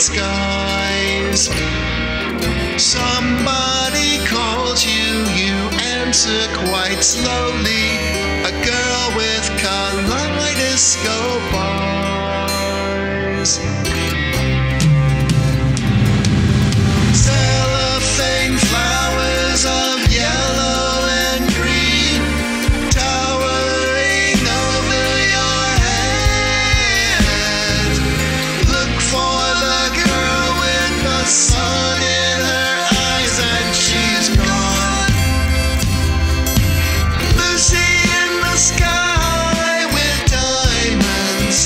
skies. Somebody calls you, you answer quite slowly. A girl with kaleidoscope eyes. Cellophane flowers of yellow and green, towering over your head. Look for the girl with the sun in her eyes and she's gone. Lucy in the sky with diamonds.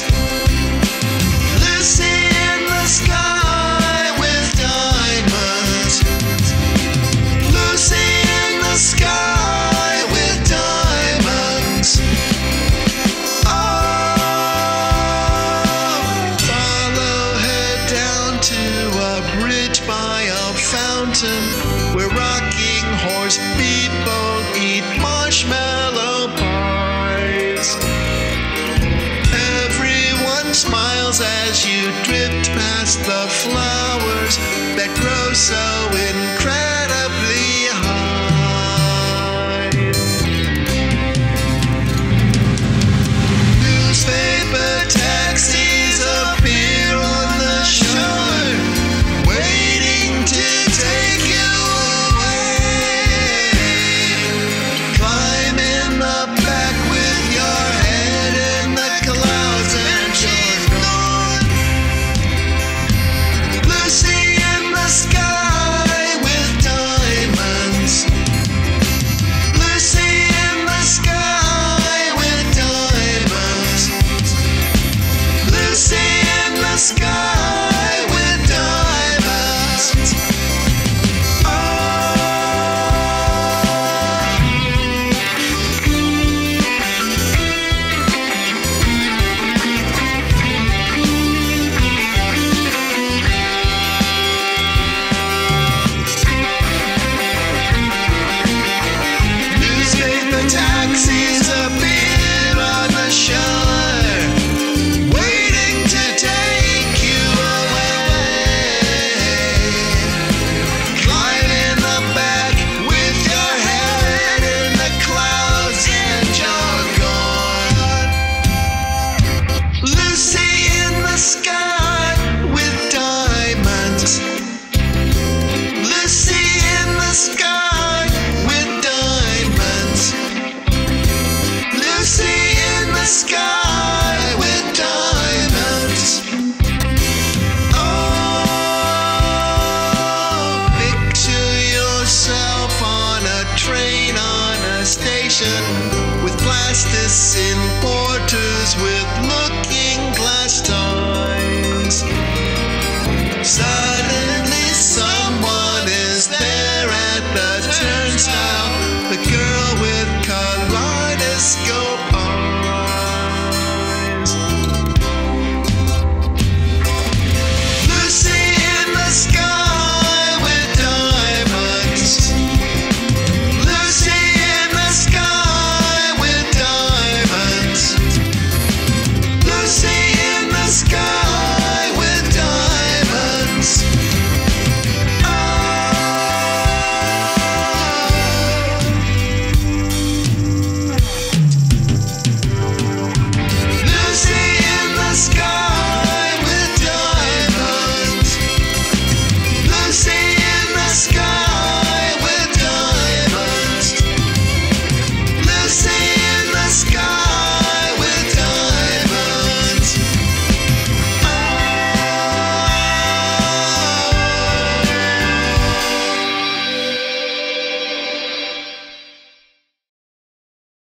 Lucy in the sky with diamonds. Lucy in the sky with diamonds. Oh, follow her down to a bridge by a fountain where rocking horse people eat marshmallow pies. Everyone smiles as you drift past the flowers that grow so in